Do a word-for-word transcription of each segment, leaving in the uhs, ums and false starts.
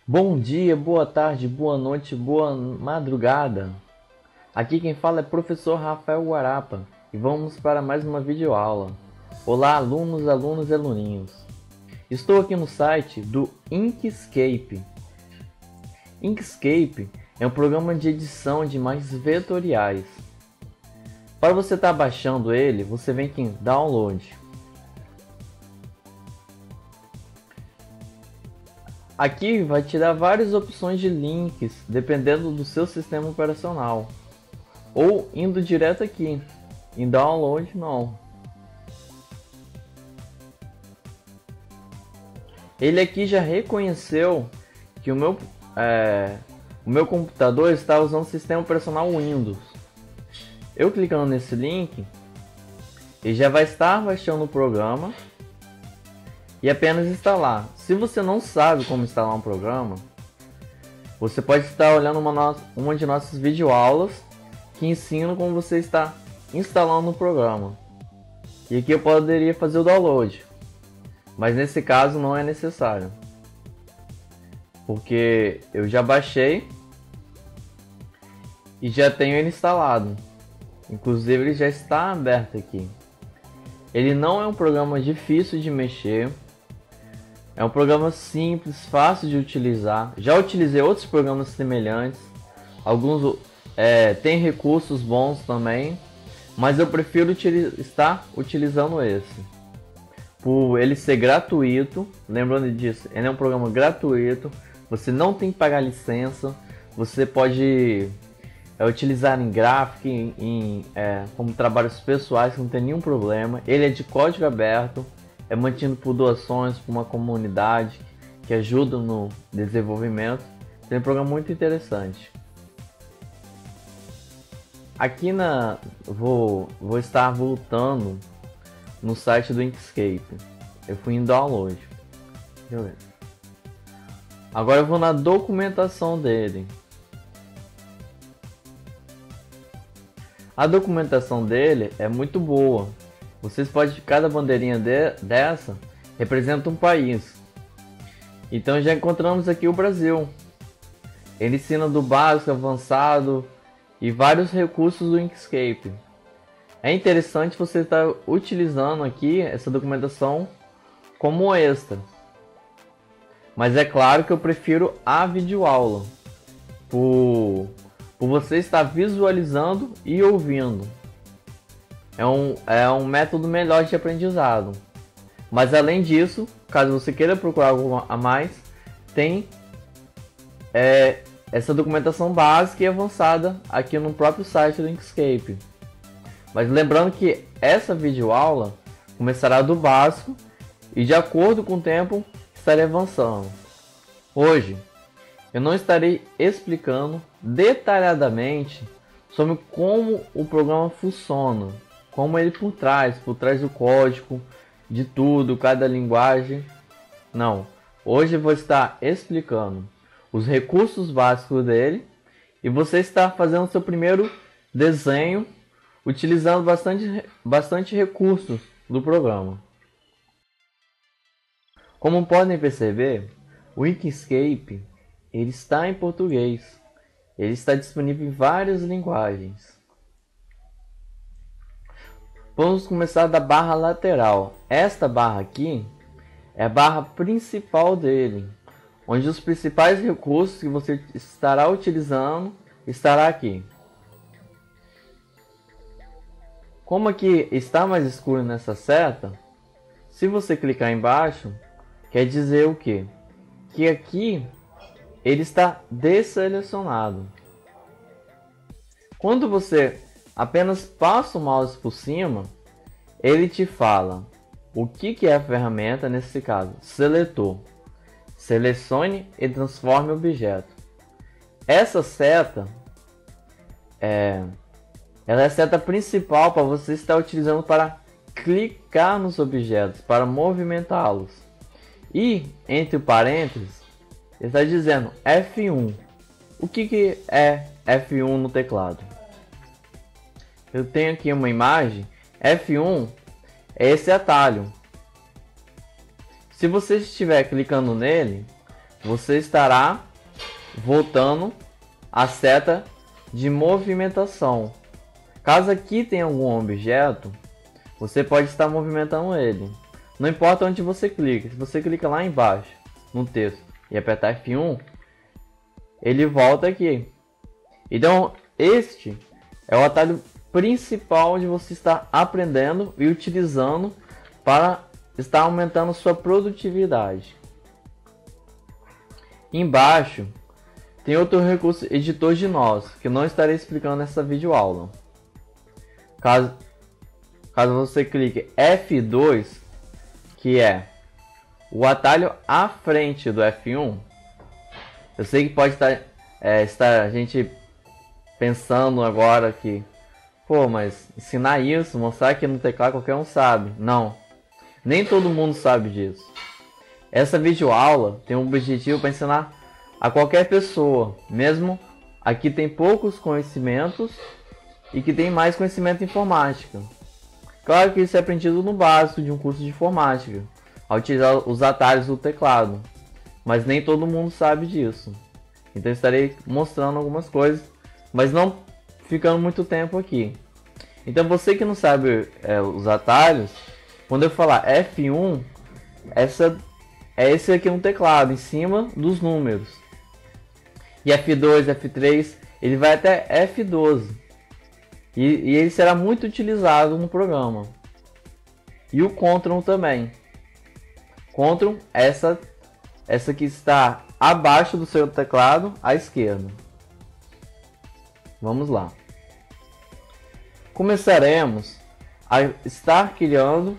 Bom dia, boa tarde, boa noite, boa madrugada. Aqui quem fala é professor Rafael Guarapa e vamos para mais uma videoaula. Olá, alunos, alunos e aluninhos. Estou aqui no site do Inkscape. Inkscape é um programa de edição de imagens vetoriais. Para você estar baixando ele, você vem aqui em Download. Aqui vai te dar várias opções de links, dependendo do seu sistema operacional. Ou indo direto aqui, em Download Now. Ele aqui já reconheceu que o meu, é, o meu computador está usando o sistema operacional Windows. Eu clicando nesse link, ele já vai estar baixando o programa e apenas instalar. Se você não sabe como instalar um programa, você pode estar olhando uma, no... uma de nossas videoaulas que ensina como você está instalando o programa. E aqui eu poderia fazer o download, mas nesse caso não é necessário, porque eu já baixei e já tenho ele instalado. Inclusive ele já está aberto aqui. Ele não é um programa difícil de mexer. É um programa simples, fácil de utilizar. Já utilizei outros programas semelhantes. Alguns é, têm recursos bons também, mas eu prefiro utiliz estar utilizando esse. Por ele ser gratuito, lembrando disso, ele é um programa gratuito. Você não tem que pagar licença. Você pode é, utilizar em gráfico, em, em, é, como trabalhos pessoais, não tem nenhum problema. Ele é de código aberto. É mantido por doações, por uma comunidade que ajuda no desenvolvimento. Tem um programa muito interessante. Aqui na vou, vou estar voltando no site do Inkscape. Eu fui em download. Beleza. Agora eu vou na documentação dele. A documentação dele é muito boa. Vocês podem, cada bandeirinha de, dessa representa um país. Então já encontramos aqui o Brasil. Ele ensina do básico, avançado e vários recursos do Inkscape. É interessante você estar utilizando aqui essa documentação como extra. Mas é claro que eu prefiro a videoaula, por, por você estar visualizando e ouvindo. É um, é um método melhor de aprendizado. Mas além disso, caso você queira procurar algo a mais, tem é, essa documentação básica e avançada aqui no próprio site do Inkscape. Mas lembrando que essa videoaula começará do básico e de acordo com o tempo estarei avançando. Hoje eu não estarei explicando detalhadamente sobre como o programa funciona, como ele por trás, por trás do código, de tudo, cada linguagem. Não, hoje eu vou estar explicando os recursos básicos dele e você está fazendo seu primeiro desenho utilizando bastante, bastante recursos do programa. Como podem perceber, o Inkscape ele está em português. Ele está disponível em várias linguagens. Vamos começar da barra lateral. Esta barra aqui é a barra principal dele, onde os principais recursos que você estará utilizando estará aqui. Como aqui está mais escuro nessa seta, se você clicar embaixo, quer dizer o quê? Que aqui ele está desselecionado. Quando você apenas passa o mouse por cima, ele te fala o que, que é a ferramenta, nesse caso, seletor. Selecione e transforme objeto. Essa seta é, ela é a seta principal para você estar utilizando para clicar nos objetos, para movimentá-los. E, entre parênteses, está dizendo F um. O que, que é F um no teclado? Eu tenho aqui uma imagem. F um é esse atalho. Se você estiver clicando nele, você estará voltando a seta de movimentação. Caso aqui tenha algum objeto, você pode estar movimentando ele. Não importa onde você clica, se você clica lá embaixo no texto e apertar F um, ele volta aqui. Então este é o atalho principal de você estar aprendendo e utilizando para estar aumentando sua produtividade. Embaixo tem outro recurso, editor de nós, que eu não estarei explicando nessa videoaula. Caso, caso você clique F dois, que é o atalho à frente do F um, eu sei que pode estar, é, estar a gente pensando agora que, pô, mas ensinar isso, mostrar aqui no teclado, qualquer um sabe. Não, nem todo mundo sabe disso. Essa videoaula tem um objetivo para ensinar a qualquer pessoa, mesmo a que tem poucos conhecimentos e que tem mais conhecimento em informática. Claro que isso é aprendido no básico de um curso de informática, ao utilizar os atalhos do teclado, mas nem todo mundo sabe disso. Então estarei mostrando algumas coisas, mas não ficando muito tempo aqui. Então você que não sabe é, os atalhos, quando eu falar F um, essa, é esse aqui no teclado, em cima dos números. E F dois, F três, ele vai até F doze. E, e ele será muito utilizado no programa. E o Ctrl também. Ctrl, essa, essa que está abaixo do seu teclado, à esquerda. Vamos lá. Começaremos a estar criando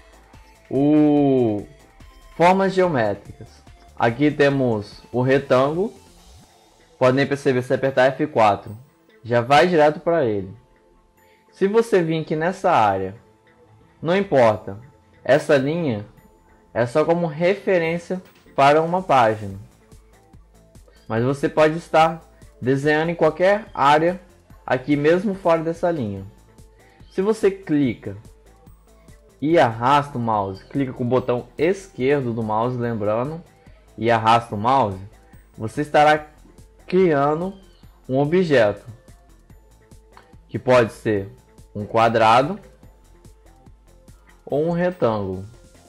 o formas geométricas. Aqui temos o retângulo. Podem perceber, se apertar F quatro, já vai direto para ele. Se você vir aqui nessa área, não importa, essa linha é só como referência para uma página. Mas você pode estar desenhando em qualquer área, aqui mesmo fora dessa linha. Se você clica e arrasta o mouse, clica com o botão esquerdo do mouse, lembrando, e arrasta o mouse, você estará criando um objeto, que pode ser um quadrado ou um retângulo.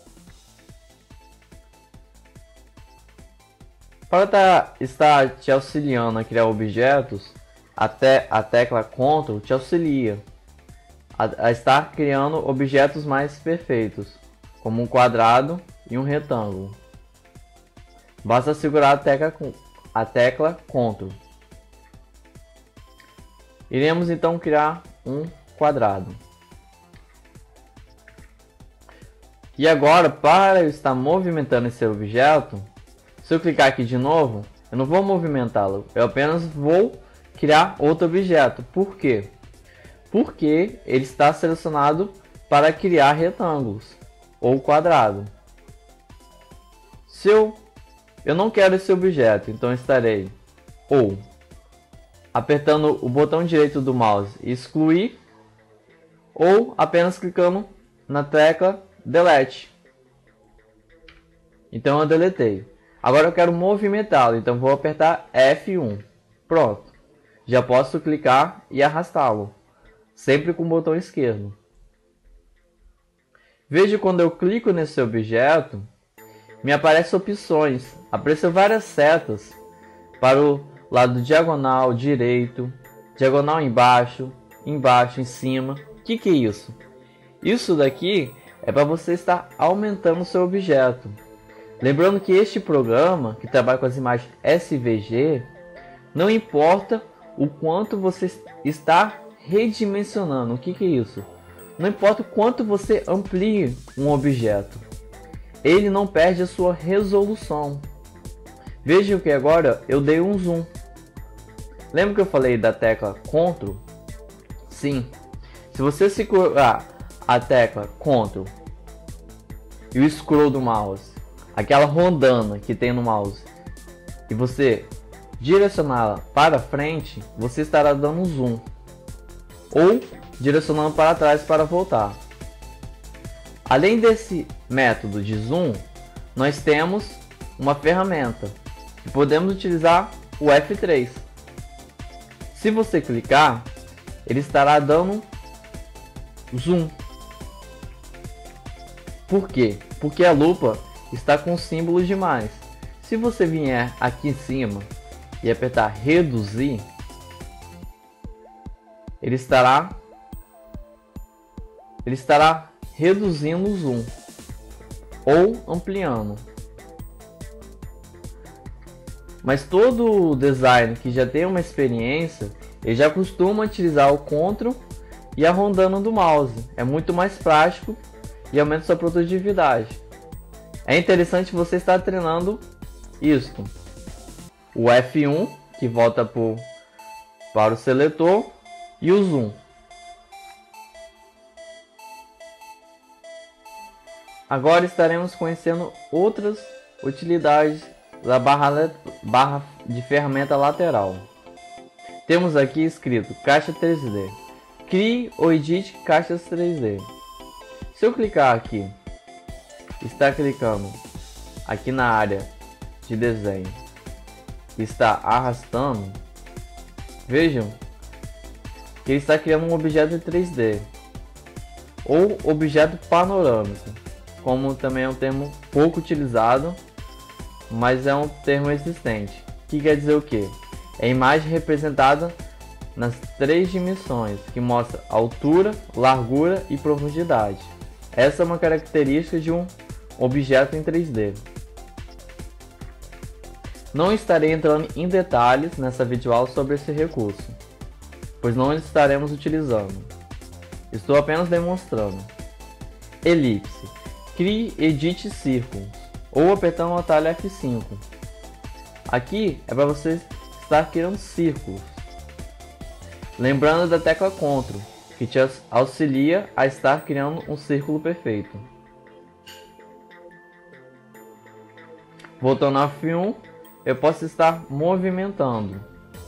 Para tá, estar te auxiliando a criar objetos, até a tecla Ctrl te auxilia a, a estar criando objetos mais perfeitos, como um quadrado e um retângulo. Basta segurar a tecla, a tecla Ctrl. Iremos então criar um quadrado. E agora, para eu estar movimentando esse objeto, se eu clicar aqui de novo, eu não vou movimentá-lo, eu apenas vou criar outro objeto. Por quê? Porque ele está selecionado para criar retângulos ou quadrado. Se eu, eu não quero esse objeto, então estarei ou apertando o botão direito do mouse e excluir, ou apenas clicando na tecla Delete. Então eu deletei. Agora eu quero movimentá-lo, então vou apertar F um. Pronto. Já posso clicar e arrastá-lo, sempre com o botão esquerdo. Veja, quando eu clico nesse objeto, me aparecem opções. Aparecem várias setas para o lado diagonal, direito, diagonal embaixo, embaixo, em cima. O que que é isso? Isso daqui é para você estar aumentando o seu objeto. Lembrando que este programa, que trabalha com as imagens S V G, não importa o quanto você está redimensionando. O que que é isso? Não importa o quanto você amplie um objeto, ele não perde a sua resolução. Veja que agora eu dei um zoom. Lembra que eu falei da tecla Ctrl? Sim. Se você segurar a tecla Ctrl e o scroll do mouse, aquela rondana que tem no mouse, e você direcioná-la para frente, você estará dando um zoom, ou direcionando para trás para voltar. Além desse método de zoom, nós temos uma ferramenta E podemos utilizar o F três. Se você clicar, ele estará dando zoom. Por quê? Porque a lupa está com símbolos demais. Se você vier aqui em cima e apertar reduzir, ele estará ele estará reduzindo o zoom ou ampliando. Mas todo design que já tem uma experiência, ele já costuma utilizar o Ctrl e a rondana do mouse. É muito mais prático e aumenta sua produtividade. É interessante você estar treinando isto. O F um, que volta por, para o seletor, e o zoom. Agora estaremos conhecendo outras utilidades da barra, barra de ferramenta lateral. Temos aqui escrito caixa três D. Crie ou edite caixas três D. Se eu clicar aqui, está clicando aqui na área de desenho, está arrastando, vejam que ele está criando um objeto três D ou objeto panorâmico, como também é um termo pouco utilizado, mas é um termo existente. Que quer dizer o que? É a imagem representada nas três dimensões, que mostra altura, largura e profundidade. Essa é uma característica de um objeto em três D. Não estarei entrando em detalhes nessa videoaula sobre esse recurso, pois não estaremos utilizando. Estou apenas demonstrando. Elipse. Crie e edite círculos, ou apertando o atalho F cinco. Aqui é para você estar criando círculos. Lembrando da tecla Ctrl, que te auxilia a estar criando um círculo perfeito. Voltando ao F um, eu posso estar movimentando.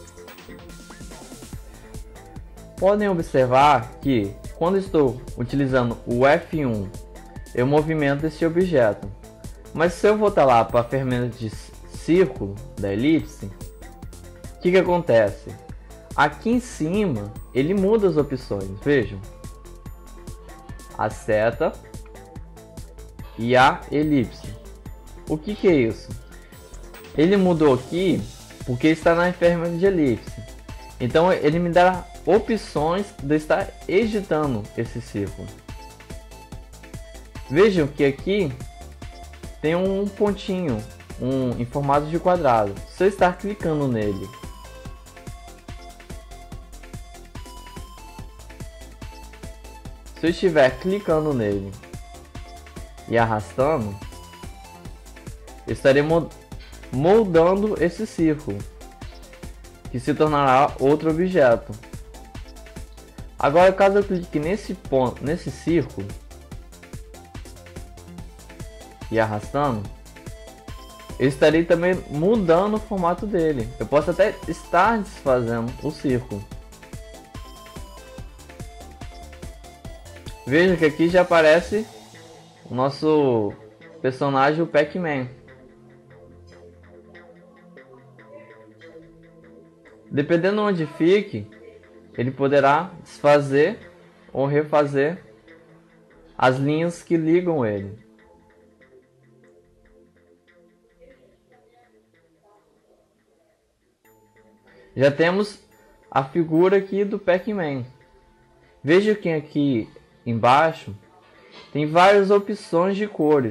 Podem observar que quando estou utilizando o F um, eu movimento esse objeto. Mas se eu voltar lá para a ferramenta de círculo da elipse, o que que acontece? Aqui em cima ele muda as opções, vejam. A seta e a elipse. O que que é isso? Ele mudou aqui porque está na ferramenta de elipse. Então ele me dá opções de estar editando esse círculo. Vejam que aqui tem um pontinho um, em formato de quadrado. Se eu estar clicando nele, se eu estiver clicando nele e arrastando, eu estarei moldando esse círculo, que se tornará outro objeto. Agora, caso eu clique nesse ponto, nesse círculo e arrastando, eu estarei também mudando o formato dele. Eu posso até estar desfazendo o círculo. Veja que aqui já aparece o nosso personagem, o Pac-Man. Dependendo onde fique, ele poderá desfazer ou refazer as linhas que ligam ele. Já temos a figura aqui do Pac-Man. Veja que aqui embaixo tem várias opções de cores,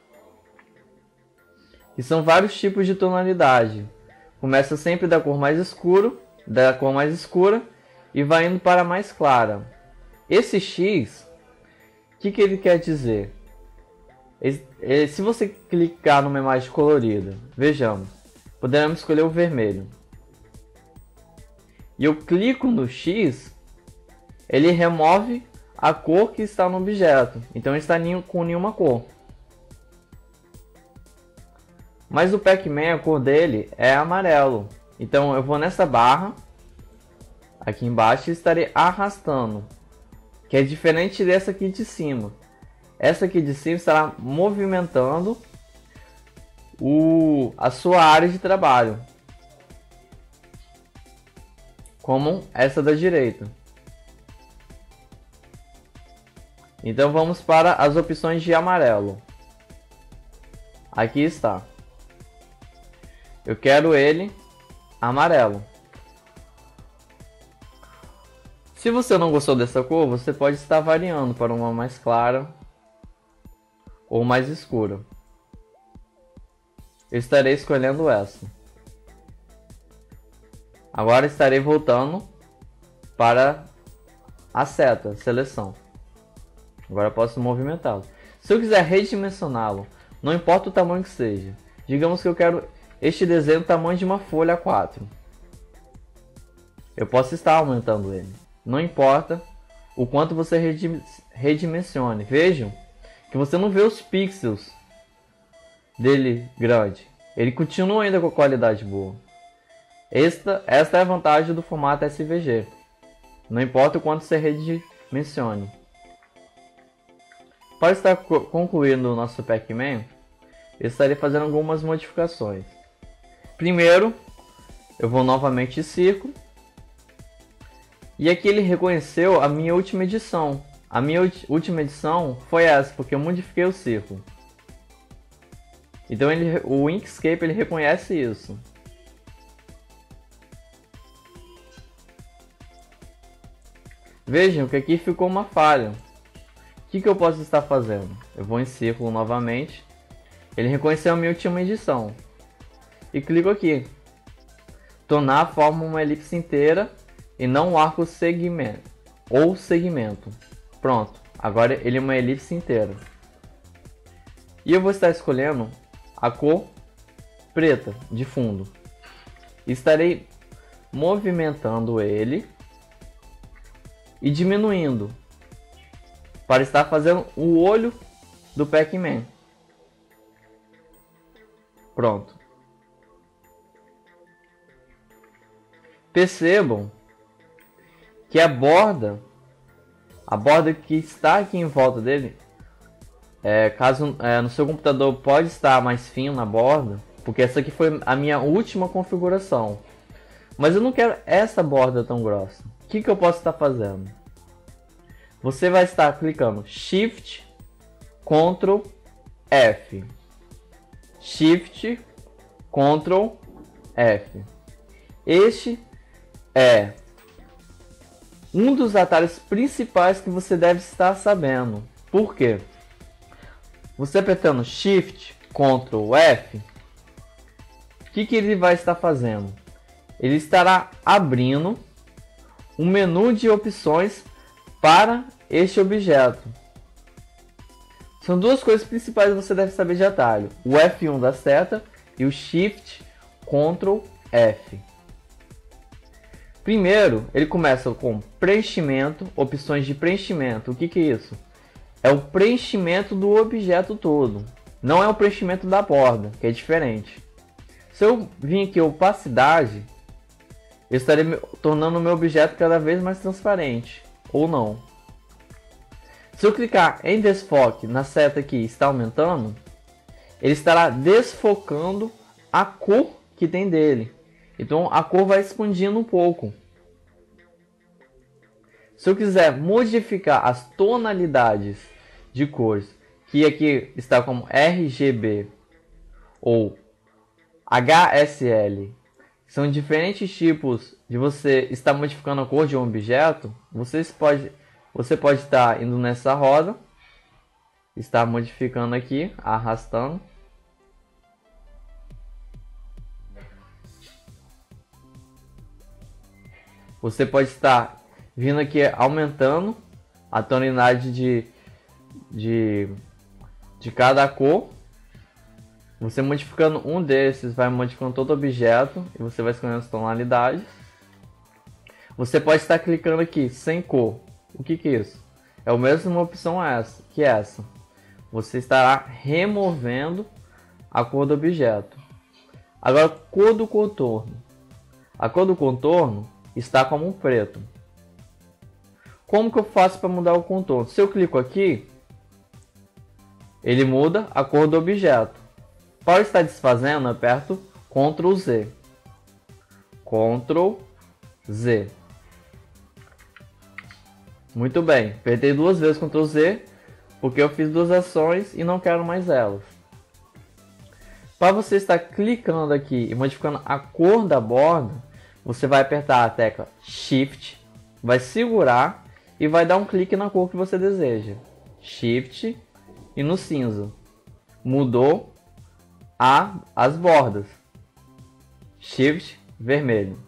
que são vários tipos de tonalidade. Começa sempre da cor mais escuro, da cor mais escura e vai indo para a mais clara. Esse X, o que que ele quer dizer? Se você clicar numa imagem colorida, vejamos, poderemos escolher o vermelho. E eu clico no X, ele remove a cor que está no objeto. Então ele está com nenhuma cor. Mas o Pac-Man, a cor dele é amarelo. Então eu vou nessa barra aqui embaixo e estarei arrastando, que é diferente dessa aqui de cima. Essa aqui de cima estará movimentando o, a sua área de trabalho, como essa da direita. Então vamos para as opções de amarelo. Aqui está. Eu quero ele amarelo. Se você não gostou dessa cor, você pode estar variando para uma mais clara ou mais escura. Eu estarei escolhendo essa. Agora estarei voltando para a seta, seleção. Agora posso movimentá-lo. Se eu quiser redimensioná-lo, não importa o tamanho que seja. Digamos que eu quero este desenho no tamanho de uma folha A quatro. Eu posso estar aumentando ele. Não importa o quanto você redimensione. Vejam que você não vê os pixels dele grande. Ele continua ainda com a qualidade boa. Esta, esta é a vantagem do formato S V G. Não importa o quanto você redimensione. Para estar concluindo o nosso Pac-Man, eu estarei fazendo algumas modificações. Primeiro, eu vou novamente em círculo. E aqui ele reconheceu a minha última edição. A minha última edição foi essa, porque eu modifiquei o círculo. Então ele, o Inkscape ele reconhece isso. Vejam que aqui ficou uma falha. O que, que eu posso estar fazendo? Eu vou em círculo novamente. Ele reconheceu a minha última edição. E clico aqui. Tornar a forma uma elipse inteira e não um arco segmento ou segmento. Pronto. Agora ele é uma elipse inteira. E eu vou estar escolhendo a cor preta de fundo. Estarei movimentando ele e diminuindo para estar fazendo o olho do Pac-Man. Pronto. Percebam que a borda, a borda que está aqui em volta dele, é, caso é, no seu computador pode estar mais fino na borda, porque essa aqui foi a minha última configuração. Mas eu não quero essa borda tão grossa. O que, que eu posso estar fazendo? Você vai estar clicando Shift, Ctrl, F. Shift, Ctrl, F. Este é um dos atalhos principais que você deve estar sabendo. Por quê? Você apertando Shift, Ctrl, F, o que, que ele vai estar fazendo? Ele estará abrindo um menu de opções para este objeto. São duas coisas principais que você deve saber de atalho: o F um da seta e o Shift Ctrl F. Primeiro, ele começa com preenchimento, opções de preenchimento. O que, que é isso? É o preenchimento do objeto todo. Não é o preenchimento da borda, que é diferente. Se eu vir aqui opacidade, eu estarei tornando o meu objeto cada vez mais transparente. Ou não. Se eu clicar em desfoque na seta que está aumentando, ele estará desfocando a cor que tem dele. Então a cor vai expandindo um pouco. Se eu quiser modificar as tonalidades de cores, que aqui está como R G B ou H S L, são diferentes tipos de você estar modificando a cor de um objeto. Vocês pode, você pode estar indo nessa roda, estar modificando aqui, arrastando. Você pode estar vindo aqui aumentando a tonalidade de, de, de cada cor. Você modificando um desses vai modificando todo o objeto e você vai escolhendo as tonalidades. Você pode estar clicando aqui sem cor. O que, que é isso? É a mesma opção essa, que essa. Você estará removendo a cor do objeto. Agora, cor do contorno. A cor do contorno está como um preto. Como que eu faço para mudar o contorno? Se eu clico aqui, ele muda a cor do objeto. Para estar desfazendo, eu aperto control Z. control Z. Muito bem, apertei duas vezes control Z, porque eu fiz duas ações e não quero mais elas. Para você estar clicando aqui e modificando a cor da borda, você vai apertar a tecla Shift, vai segurar e vai dar um clique na cor que você deseja. Shift e no cinza. Mudou a, as bordas. Shift, vermelho.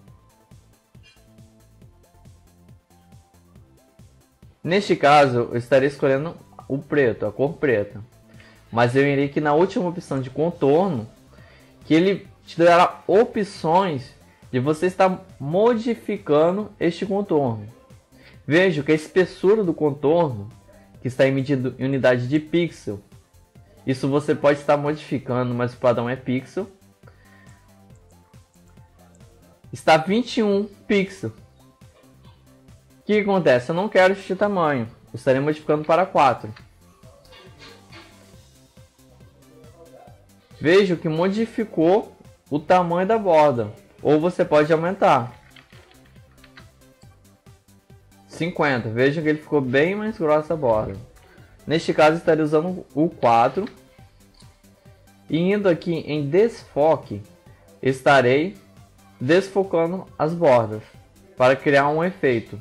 Neste caso, eu estarei escolhendo o preto, a cor preta. Mas eu irei aqui na última opção de contorno, que ele te dará opções de você estar modificando este contorno. Veja que a espessura do contorno, que está medido em unidade de pixel, isso você pode estar modificando, mas o padrão é pixel, está vinte e um pixels. O que acontece? Eu não quero este tamanho, eu estarei modificando para quatro. Veja que modificou o tamanho da borda, ou você pode aumentar. cinquenta, veja que ele ficou bem mais grossa a borda. Neste caso estarei usando o quatro. E indo aqui em desfoque, estarei desfocando as bordas para criar um efeito.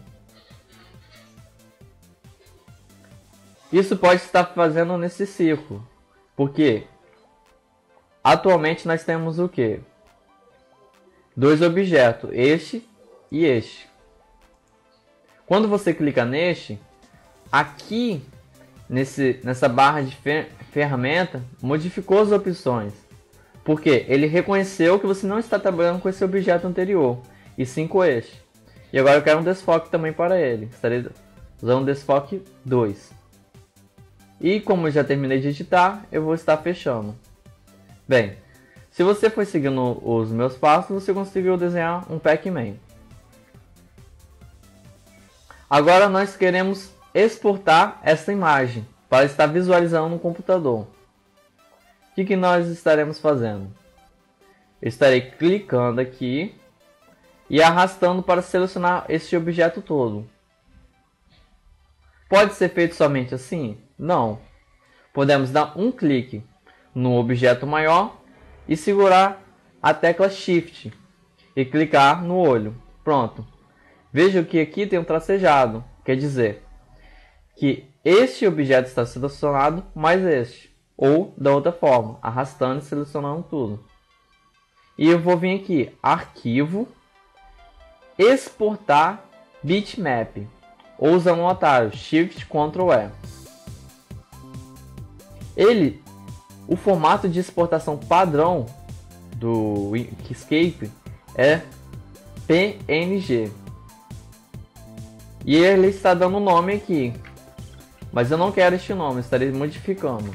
Isso pode estar fazendo nesse círculo, porque atualmente nós temos o que? Dois objetos, este e este. Quando você clica neste, aqui nesse, nessa barra de fer ferramenta, modificou as opções. Porque ele reconheceu que você não está trabalhando com esse objeto anterior, e sim com este. E agora eu quero um desfoque também para ele. Estarei usando um desfoque dois. E como eu já terminei de editar, eu vou estar fechando. Bem, se você for seguindo os meus passos, você conseguiu desenhar um Pac-Man. Agora nós queremos exportar essa imagem para estar visualizando no computador. O que, que nós estaremos fazendo? Eu estarei clicando aqui e arrastando para selecionar este objeto todo. Pode ser feito somente assim? Não. Podemos dar um clique no objeto maior e segurar a tecla Shift e clicar no olho. Pronto. Veja que aqui tem um tracejado, quer dizer que este objeto está selecionado mais este, ou da outra forma, arrastando e selecionando tudo. E eu vou vir aqui, arquivo, exportar bitmap, ou usando o atalho Shift control E. Ele, o formato de exportação padrão do Inkscape é P N G. E ele está dando um nome aqui, mas eu não quero este nome, estarei modificando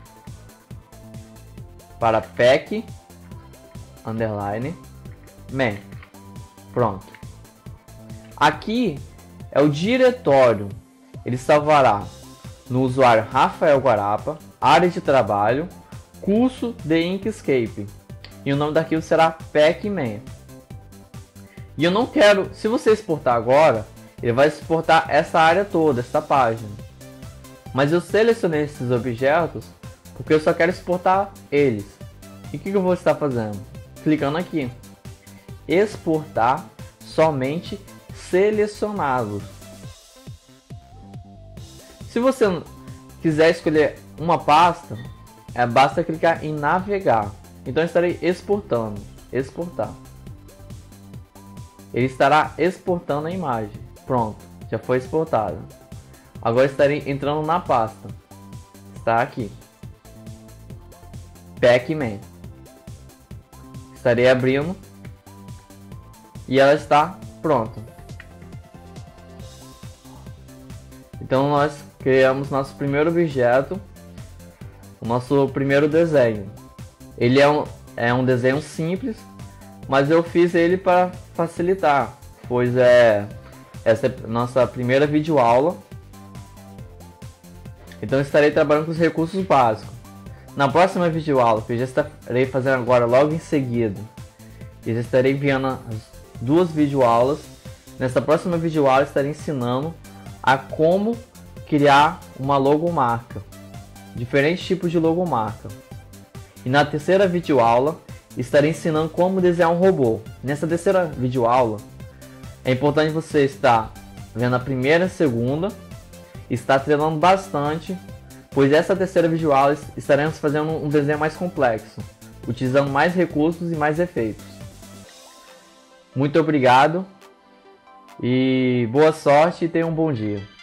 para pack underline man. Pronto. Aqui é o diretório. Ele salvará no usuário Rafael Guarapa, área de trabalho, curso de Inkscape. E o nome do arquivo será Pac-Man. E eu não quero, se você exportar agora, ele vai exportar essa área toda, essa página. Mas eu selecionei esses objetos porque eu só quero exportar eles. E o que, que eu vou estar fazendo? Clicando aqui. Exportar somente selecionados. Se você quiser escolher uma pasta, é, basta clicar em navegar. Então eu estarei exportando. Exportar. Ele estará exportando a imagem. Pronto, já foi exportado. Agora estarei entrando na pasta. Está aqui. Pac-Man. Estarei abrindo. E ela está pronta. Então nós criamos nosso primeiro objeto. O nosso primeiro desenho. Ele é um, é um desenho simples, mas eu fiz ele para facilitar. Pois é... Essa é a nossa primeira videoaula. Então estarei trabalhando com os recursos básicos. Na próxima videoaula, que eu já estarei fazendo agora logo em seguida, eu já estarei enviando as duas videoaulas. Nessa próxima videoaula estarei ensinando a como criar uma logomarca, diferentes tipos de logomarca. E na terceira videoaula estarei ensinando como desenhar um robô. Nessa terceira videoaula é importante você estar vendo a primeira e a segunda, estar treinando bastante, pois essa terceira videoaula estaremos fazendo um desenho mais complexo, utilizando mais recursos e mais efeitos. Muito obrigado e boa sorte e tenha um bom dia.